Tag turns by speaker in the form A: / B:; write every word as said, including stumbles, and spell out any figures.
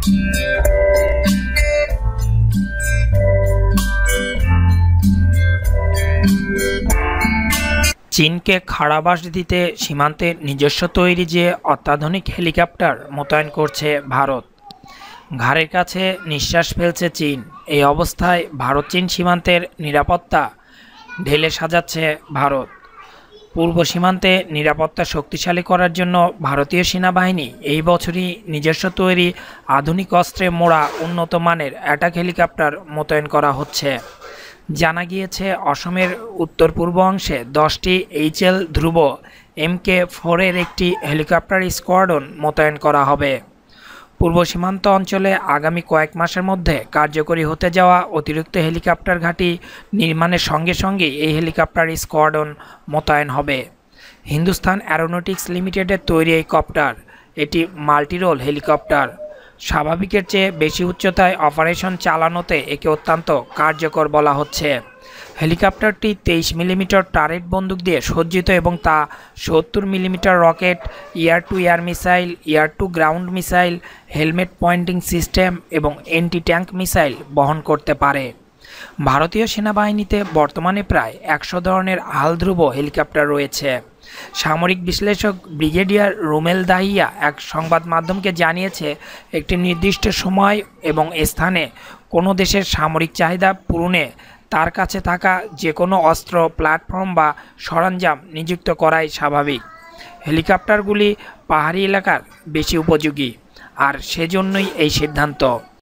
A: চীনকে খাড়াবাস দিতে সীমান্তে নিজস্ব তৈরি যে অত্যাধুনিক হেলিকপ্টার মোতায়েন করছে ভারত। ঘাড়ের কাছে নিঃশ্বাস ফেলছে চীন। এই অবস্থায় ভারত চীন সীমান্তের নিরাপত্তা ঢেলে সাজাচ্ছে ভারত। পূর্ব সীমান্তে নিরাপত্তা শক্তিশালী করার জন্য ভারতীয় সেনাবাহিনী এই বছরই নিজস্ব তৈরি আধুনিক অস্ত্রে মোড়া উন্নত মানের অ্যাটাক হেলিকপ্টার মোতায়েন করা হচ্ছে। জানা গিয়েছে, অসমের উত্তর পূর্ব অংশে দশটি এইচএল ধ্রুব এমকে ফোরের একটি হেলিকপ্টার স্কোয়াড্রন মোতায়েন করা হবে। পূর্ব সীমান্ত অঞ্চলে আগামী কয়েক মাসের মধ্যে কার্যকরী হতে যাওয়া অতিরিক্ত হেলিকপ্টার ঘাঁটি নির্মাণের সঙ্গে সঙ্গেই এই হেলিকপ্টার স্কোয়াড্রন মোতায়েন হবে। হিন্দুস্তান অ্যারোনটিক্স লিমিটেডের তৈরি এই কপ্টার এটি মাল্টিরোল হেলিকপ্টার। স্বাভাবিকের চেয়ে বেশি উচ্চতায় অপারেশন চালানোতে একে অত্যন্ত কার্যকর বলা হচ্ছে। হেলিকপ্টারটি তেইশ মিলিমিটার টারেট বন্দুক দিয়ে সজ্জিত এবং তা সত্তর millimetre rocket, air to air missile, air to ground missile, helmet pointing system এবং এন্টি ট্যাঙ্ক মিসাইল বহন করতে পারে। ভারতীয় সেনাবাহিনীতে বর্তমানে প্রায় একশো ধরনের হালধ্রুব হেলিকপ্টার রয়েছে। সামরিক বিশ্লেষক ব্রিগেডিয়ার রুমেল দাহিয়া এক সংবাদ মাধ্যমকে জানিয়েছে, একটি নির্দিষ্ট সময় এবং স্থানে কোনো দেশের সামরিক চাহিদা পূরণে তার কাছে থাকা যে কোনো অস্ত্র, প্ল্যাটফর্ম বা সরঞ্জাম নিযুক্ত করাই স্বাভাবিক। হেলিকপ্টারগুলি পাহাড়ি এলাকার বেশি উপযোগী, আর সেজন্যই এই সিদ্ধান্ত।